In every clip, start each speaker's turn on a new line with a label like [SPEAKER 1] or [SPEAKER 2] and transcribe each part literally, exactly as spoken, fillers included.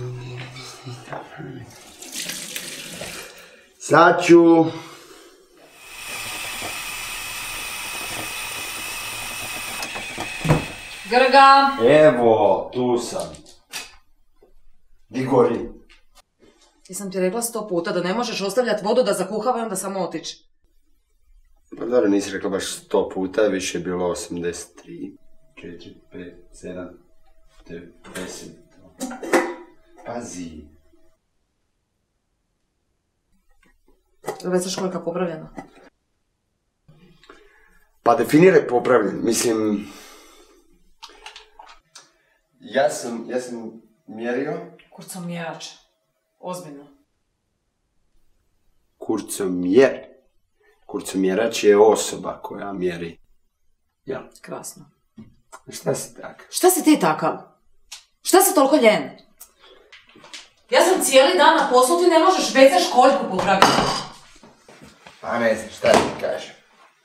[SPEAKER 1] Sad ću...
[SPEAKER 2] Grga!
[SPEAKER 1] Evo, tu sam. Di gori?
[SPEAKER 2] Jesam ti rekla sto puta da ne možeš ostavljati vodu da zakuhava i onda samo otići.
[SPEAKER 1] Pa dobro, nisi rekla baš sto puta, više je bilo osamdeset tri. četiri, pet, sedam, devet, deset. Pazi.
[SPEAKER 2] Već sa školjka popravljena?
[SPEAKER 1] Pa definiraj popravljen, mislim... Ja sam, ja sam mjerio...
[SPEAKER 2] Kurcomjerač. Ozbiljno.
[SPEAKER 1] Kurcomjer. Kurcomjerač je osoba koja mjeri. Ja.
[SPEAKER 2] Krasno.
[SPEAKER 1] Šta si takav?
[SPEAKER 2] Šta si ti takav? Šta si toliko ljen? Ja sam cijeli dan na poslu, ti ne možeš već sa školjku popraviti.
[SPEAKER 1] Pa ne znam, šta ti kažem.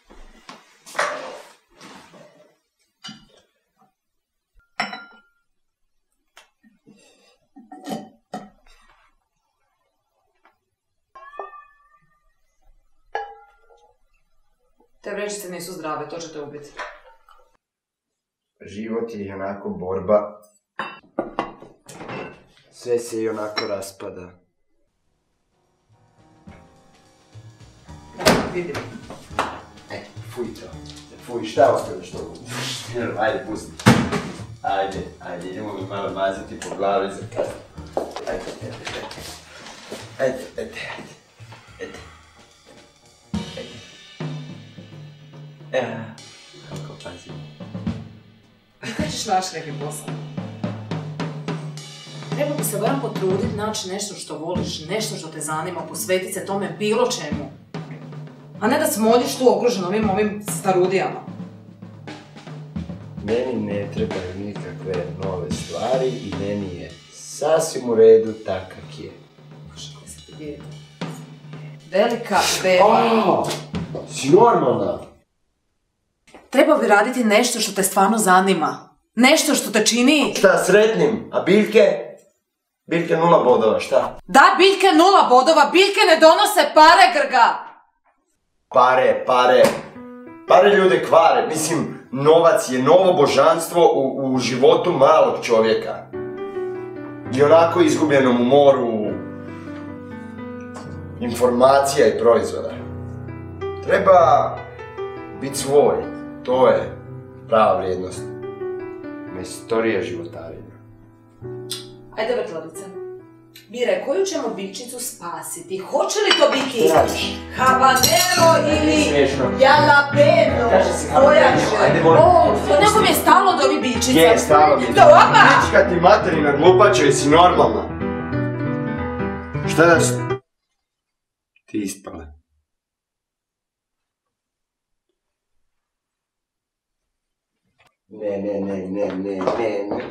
[SPEAKER 2] Te vrećice nisu zdrave, to će te ubiti.
[SPEAKER 1] Život je i onako borba. Sve se i onako raspada.
[SPEAKER 2] Da, vidim.
[SPEAKER 1] E, fuj to. Fuj, šta ostavljaš to? Ajde, pusti. Ajde, ajde, idemo mi malo mazati po glavi za kasno. Ajde, ajde, ajde. Ajde, ajde, ajde. Ajde. Ajde. Eee, kako pazi.
[SPEAKER 2] I kada ćeš naći neki posao? Treba bi se barem potruditi naći nešto što voliš, nešto što te zanima, posvetiti se tome bilo čemu. A ne da smoljiš tu okružen ovim ovim starudijama.
[SPEAKER 1] Meni ne trebaju nikakve nove stvari i meni je sasvim u redu tak kak je.
[SPEAKER 2] Bože, koji se ti dijete. Velika beba.
[SPEAKER 1] Si normalna?
[SPEAKER 2] Treba bi raditi nešto što te stvarno zanima. Nešto što te čini...
[SPEAKER 1] Šta, sretnim? A biljke? Biljke nula bodova, šta?
[SPEAKER 2] Da, biljke nula bodova, biljke ne donose pare, Grga!
[SPEAKER 1] Pare, pare. Pare ljude kvare. Mislim, novac je novo božanstvo u, u životu malog čovjeka. I onako izgubljenom u moru informacija i proizvoda. Treba biti svoj. To je prava vrijednost. Istorija životarenja.
[SPEAKER 2] Ajde, vrtladice. Biraj, koju ćemo biljčicu spasiti? Hoće li to biti habanero ili jalapeno? Koja će? O, nekom je stalo od ovih biljčica.
[SPEAKER 1] Je, stalo mi.
[SPEAKER 2] Do oba!
[SPEAKER 1] Bićka ti materina glupača, jesi normalna? Šta da su... Ti ispale. Ne, ne, ne, ne, ne, ne, ne.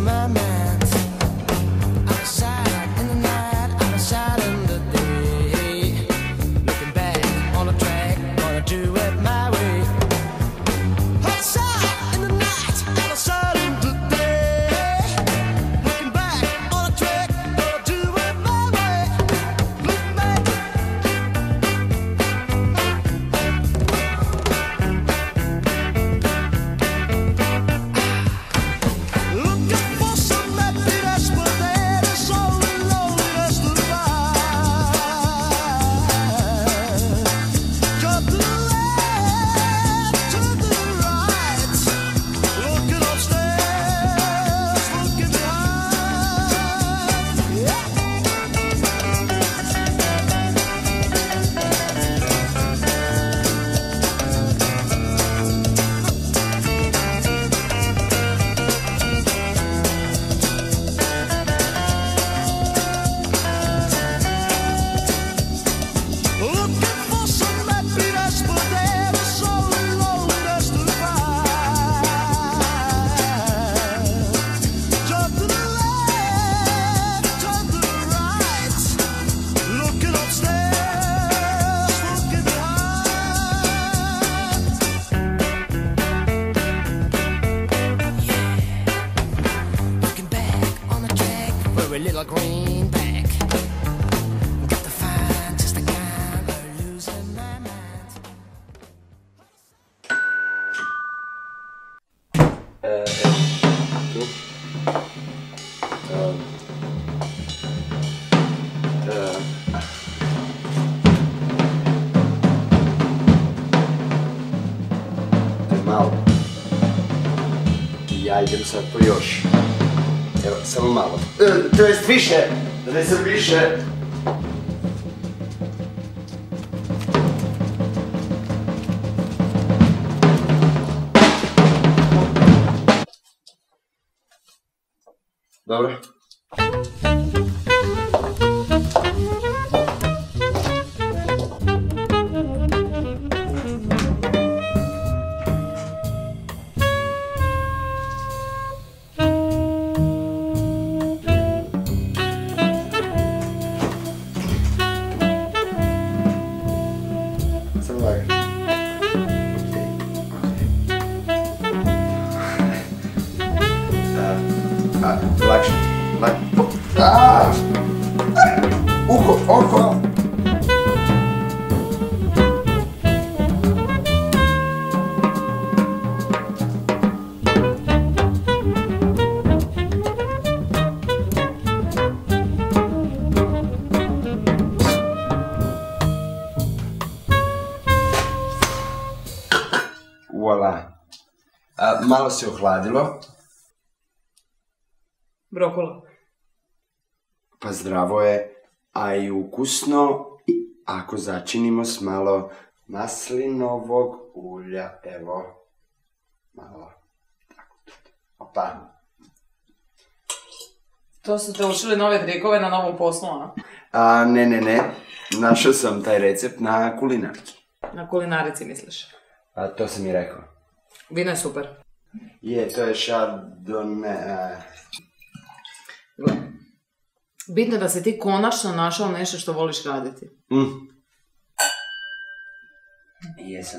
[SPEAKER 3] my mind. Outside in the night, outside in the day. Looking back on the track, gonna do it my way. Outside in the night, outside in the day. Looking back on the track, gonna do it my way. Look back. Looking for some happiness, but there is only loneliness to find. Jump to the left, turn to the right. Looking upstairs, looking behind. Yeah. Looking for some happiness, but there is only loneliness to find. Jump to the left, turn to the right. Looking upstairs, looking behind. Looking back on the track for a little greenback. Got to find just the kind of losing my mind.
[SPEAKER 1] Eee, tu. Eee. Eee. To je malo. Ja idem sad po još. Evo, samo malo. E, to jest više! Da sam više! Dobro. Samo lagano. A, lakše. Lak... Aaaa! Uho, oko! Voila. A, malo se ohladilo.
[SPEAKER 2] Brokula.
[SPEAKER 1] Pa zdravo je, a i ukusno, ako začinimo s malo maslinovog ulja, evo, malo, tako, opa.
[SPEAKER 2] To su te učili nove trikove na novom poslu, a?
[SPEAKER 1] A, ne, ne, ne, našao sam taj recept na kulinarki.
[SPEAKER 2] Na kulinarici misliš?
[SPEAKER 1] A, to sam i rekao.
[SPEAKER 2] Vino je super.
[SPEAKER 1] Je, to je Chardonnay.
[SPEAKER 2] Gle. Bitno je da si ti konačno našao nešto što voliš raditi.
[SPEAKER 1] Mm. Jesam.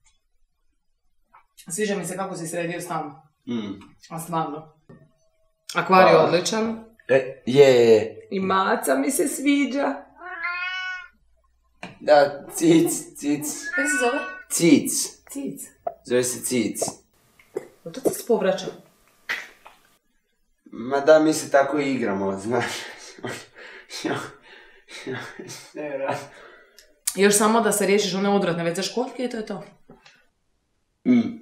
[SPEAKER 2] Sviđa mi se kako si sredio stan.
[SPEAKER 1] Mm.
[SPEAKER 2] A stvarno. Akvarij je
[SPEAKER 1] Pa.
[SPEAKER 2] odličan.
[SPEAKER 1] E, je, je, je.
[SPEAKER 2] I maca mi se sviđa.
[SPEAKER 1] Da, cic, cic.
[SPEAKER 2] Kako se zove?
[SPEAKER 1] Cic.
[SPEAKER 2] Cic.
[SPEAKER 1] Zove se cic.
[SPEAKER 2] O, to cic povraća.
[SPEAKER 1] Ma da, mi se tako i igramo, znaš.
[SPEAKER 2] Još samo da se riješiš one odvratne ve ce školjke i to je to.
[SPEAKER 1] Mm.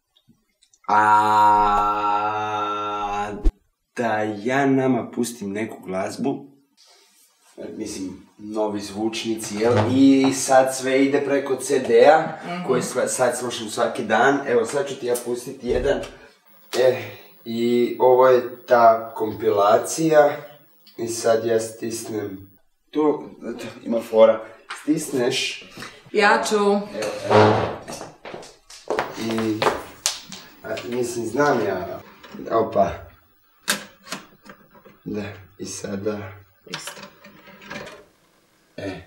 [SPEAKER 1] A da ja nama pustim neku glazbu, mislim, novi zvučnici, jel? I sad sve ide preko ce de a, mm-hmm. koji sad slušam svaki dan. Evo, sad ću ti ja pustiti jedan. E, i ovo je ta kompilacija. I sad ja stisnem. Tu, ima fora. Stisneš.
[SPEAKER 2] Ja ću.
[SPEAKER 1] Evo, evo. I... A, mislim, znam ja. Opa. Da, i sada...
[SPEAKER 2] Isto.
[SPEAKER 1] E.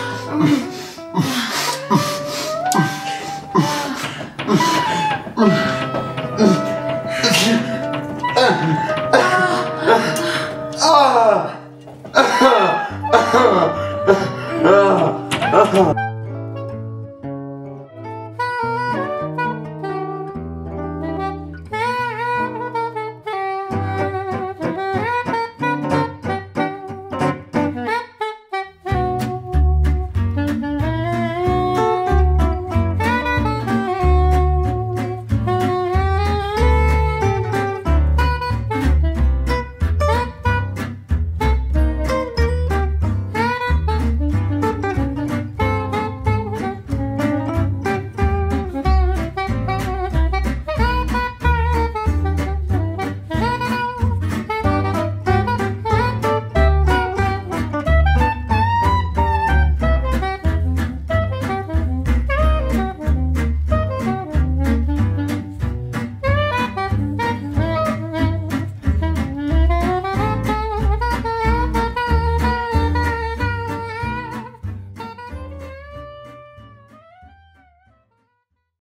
[SPEAKER 2] Ah.